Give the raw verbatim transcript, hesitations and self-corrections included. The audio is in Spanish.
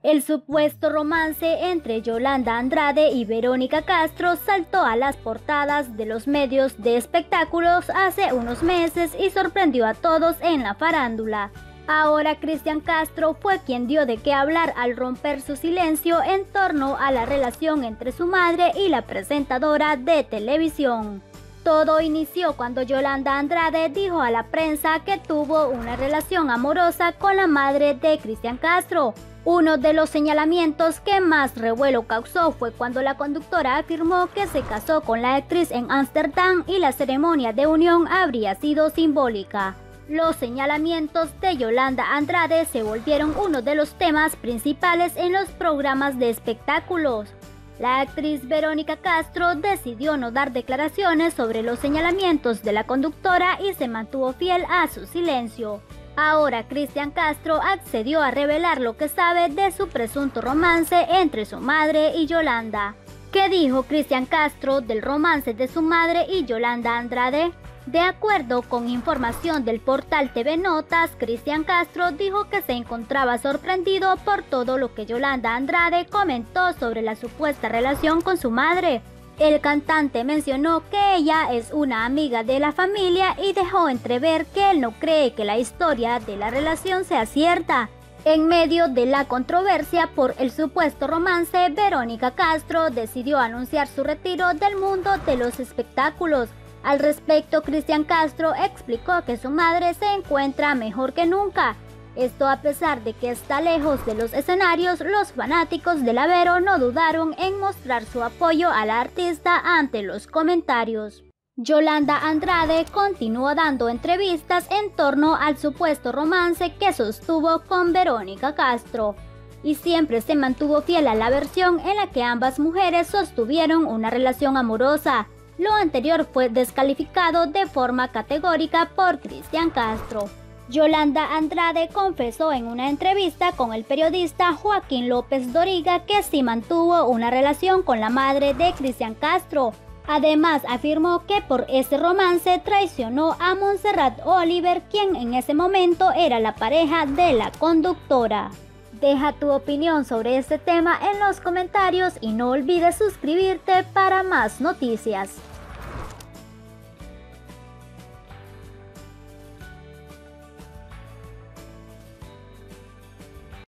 El supuesto romance entre Yolanda Andrade y Verónica Castro saltó a las portadas de los medios de espectáculos hace unos meses y sorprendió a todos en la farándula. Ahora Cristian Castro fue quien dio de qué hablar al romper su silencio en torno a la relación entre su madre y la presentadora de televisión. Todo inició cuando Yolanda Andrade dijo a la prensa que tuvo una relación amorosa con la madre de Cristian Castro. Uno de los señalamientos que más revuelo causó fue cuando la conductora afirmó que se casó con la actriz en Ámsterdam y la ceremonia de unión habría sido simbólica. Los señalamientos de Yolanda Andrade se volvieron uno de los temas principales en los programas de espectáculos. La actriz Verónica Castro decidió no dar declaraciones sobre los señalamientos de la conductora y se mantuvo fiel a su silencio. Ahora Cristian Castro accedió a revelar lo que sabe de su presunto romance entre su madre y Yolanda. ¿Qué dijo Cristian Castro del romance de su madre y Yolanda Andrade? De acuerdo con información del portal T V Notas, Cristian Castro dijo que se encontraba sorprendido por todo lo que Yolanda Andrade comentó sobre la supuesta relación con su madre. El cantante mencionó que ella es una amiga de la familia y dejó entrever que él no cree que la historia de la relación sea cierta. En medio de la controversia por el supuesto romance, Verónica Castro decidió anunciar su retiro del mundo de los espectáculos. Al respecto, Cristian Castro explicó que su madre se encuentra mejor que nunca. Esto a pesar de que está lejos de los escenarios, los fanáticos de la Vero no dudaron en mostrar su apoyo a la artista ante los comentarios. Yolanda Andrade continuó dando entrevistas en torno al supuesto romance que sostuvo con Verónica Castro y siempre se mantuvo fiel a la versión en la que ambas mujeres sostuvieron una relación amorosa. Lo anterior fue descalificado de forma categórica por Cristian Castro. Yolanda Andrade confesó en una entrevista con el periodista Joaquín López Doriga que sí mantuvo una relación con la madre de Cristian Castro. Además, afirmó que por ese romance traicionó a Montserrat Oliver, quien en ese momento era la pareja de la conductora. Deja tu opinión sobre este tema en los comentarios y no olvides suscribirte para más noticias.